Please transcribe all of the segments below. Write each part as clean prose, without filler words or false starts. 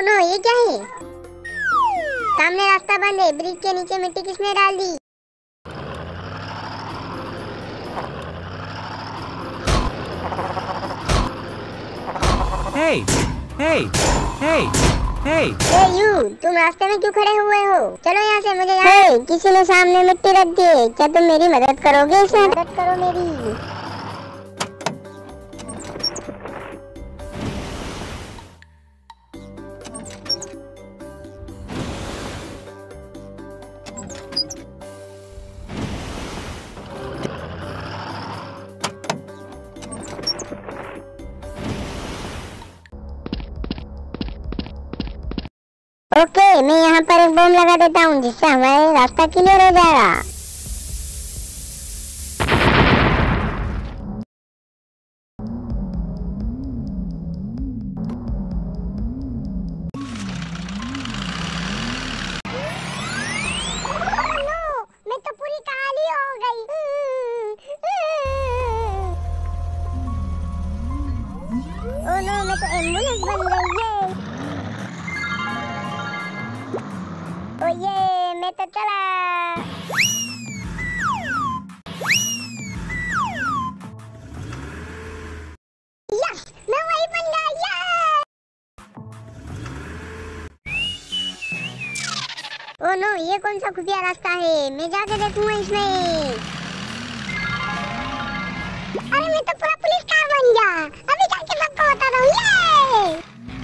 No, ये क्या है? सामने रास्ता बंद है। ब्रिज के नीचे मिट्टी किसने डाल दी? Hey! Hey! Hey! Hey! ए यू, तुम रास्ते में क्यों खड़े हुए हो? चलो यहाँ से, मुझे किसी ने सामने मिट्टी रख दी है। क्या तुम मेरी मदद करोगे? इसे मदद करो मेरी। ओके, मैं यहाँ पर एक बम लगा देता हूँ जिससे हमारा रास्ता क्लियर हो जाएगा। मैं तो पूरी काली हो गई। ओह नो, मैं तो एम्बुलेंस बन गई है। ओ ये, मैं तो चला। यस, मैं वही बन गया। ओ नो, ये कौन सा खुफिया रास्ता है? मैं जाके देखूंगा इसमें। अरे मैं तो पूरा पुलिस कार बन गया। अभी जाके सबको बता दूं। ये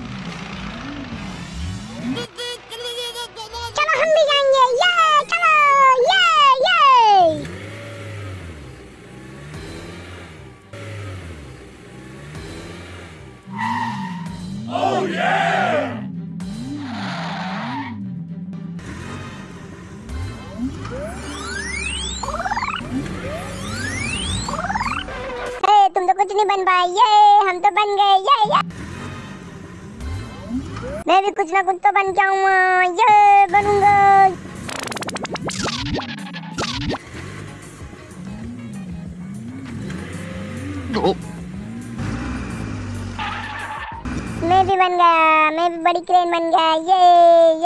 चलो हम भी जाएंगे। ये चलो, ये Oh yeah! तुम तो कुछ नहीं बन पाए। ये हम तो बन गए। ये मैं भी कुछ ना कुछ तो बन के आऊंगा। ये बनूंगा। मैं भी बन गया। मैं भी बड़ी क्रेन बन गया। ये